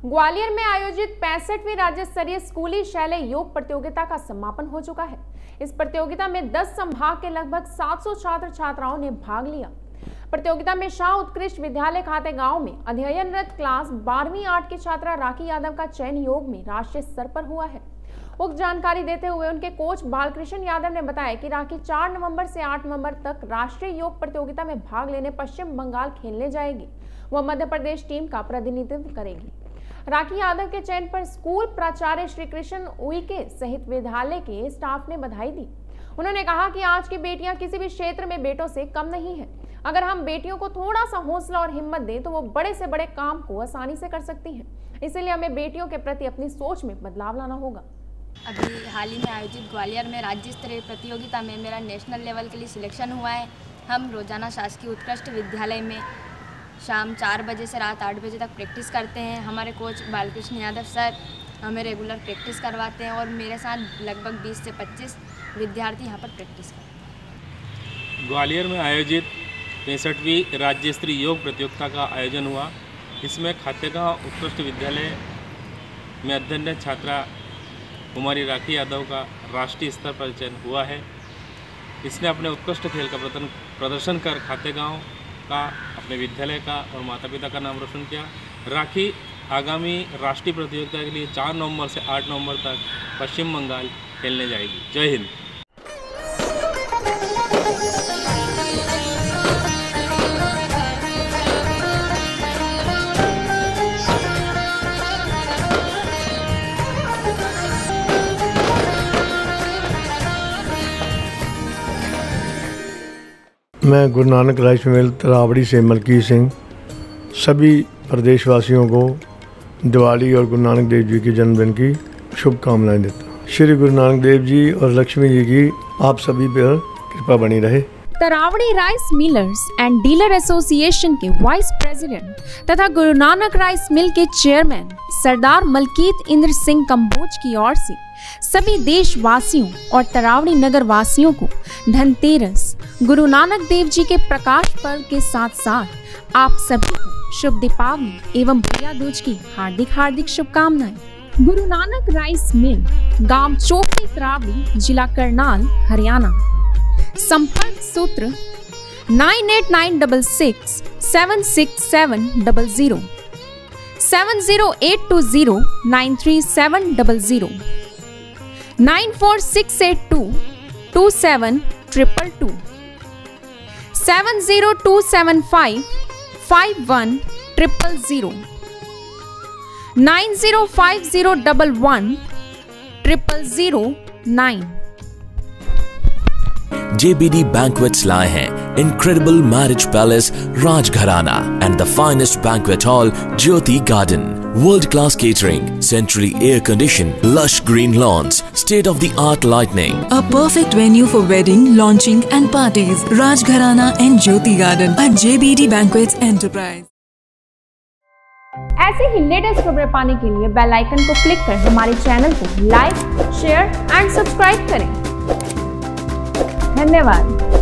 ग्वालियर में आयोजित 65वीं राज्य स्तरीय स्कूली शैले योग प्रतियोगिता का समापन हो चुका है। इस प्रतियोगिता में 10 संभाग के लगभग 700 छात्र छात्राओं ने भाग लिया। प्रतियोगिता में शाह उत्कृष्ट विद्यालय खातेगांव में अध्ययनरत क्लास 12वीं 8 की छात्रा राखी यादव का चयन योग में राष्ट्रीय स्तर पर हुआ है। उक्त जानकारी देते हुए उनके कोच बालकृष्ण यादव ने बताया कि राखी 4 नवंबर से 8 नवंबर तक राष्ट्रीय योग प्रतियोगिता में भाग लेने पश्चिम बंगाल खेलने जाएगी। वह मध्य प्रदेश टीम का प्रतिनिधित्व करेगी। राखी यादव के चयन पर स्कूल प्राचार्य श्री कृष्ण उइके सहित विद्यालय के स्टाफ ने बधाई दी। उन्होंने कहा कि आज की बेटियां किसी भी क्षेत्र में बेटों से कम नहीं है। अगर हम बेटियों को थोड़ा सा हौसला और हिम्मत दें तो वो बड़े से बड़े काम को आसानी से कर सकती हैं। इसलिए हमें बेटियों के प्रति अपनी सोच में बदलाव लाना होगा। अभी हाल ही में आयोजित ग्वालियर में राज्य स्तरीय प्रतियोगिता में मेरा नेशनल लेवल के लिए सिलेक्शन हुआ है। हम रोजाना शासकीय उत्कृष्ट विद्यालय में शाम 4 बजे से रात 8 बजे तक प्रैक्टिस करते हैं। हमारे कोच बालकृष्ण यादव सर हमें रेगुलर प्रैक्टिस करवाते हैं और मेरे साथ लगभग 20 से 25 विद्यार्थी यहाँ पर प्रैक्टिस करते हैं। ग्वालियर में आयोजित 65वीं राज्य स्तरीय योग प्रतियोगिता का आयोजन हुआ। इसमें खातेगांव उत्कृष्ट विद्यालय में अध्ययनरत छात्रा कुमारी राखी यादव का राष्ट्रीय स्तर पर चयन हुआ है। इसने अपने उत्कृष्ट खेल का प्रदर्शन कर खातेगांव का, अपने विद्यालय का और माता पिता का नाम रोशन किया। राखी आगामी राष्ट्रीय प्रतियोगिता के लिए 4 नवंबर से 8 नवंबर तक पश्चिम बंगाल खेलने जाएगी। जय हिंद। मैं गुरु नानक राइस मिल तरावड़ी से मलकीत सिंह सभी प्रदेशवासियों को दिवाली और गुरु नानक देव जी के जन्मदिन की शुभकामनाएं देता हूँ। श्री गुरु नानक देव जी और लक्ष्मी जी की आप सभी पर कृपा बनी रहे। Taraori rice millers and dealer association के वाइस प्रेसिडेंट तथा गुरु नानक राइस मिल के चेयरमैन सरदार मलकीत इंद्र सिंह कंबोज की ओर से सभी देशवासियों और तरावड़ी नगर वासियों को धनतेरस गुरु नानक देव जी के प्रकाश पर्व के साथ साथ आप सभी को शुभ दीपावली एवं भैया दूज की हार्दिक शुभकामनाएं। गुरु नानक राइस मिल, गांव चोपड़ी तरावड़ी, जिला करनाल, हरियाणा। संपर्क सूत्र 9896 76700 70820 93700 94682 27222 70275 51000 905011 0009। JBD Banquets लाए हैं Incredible Marriage Palace Rajgharana and the finest banquet hall Jyoti Garden. World-class catering, centrally air-conditioned, lush green lawns, state-of-the-art lighting. A perfect venue for wedding, launching and parties. Rajgharana and Jyoti Garden at JBD Banquets Enterprise. ऐसे ही latest खबरें पाने के लिए bell icon को click कर हमारे channel को like, share and subscribe करें। धन्यवाद।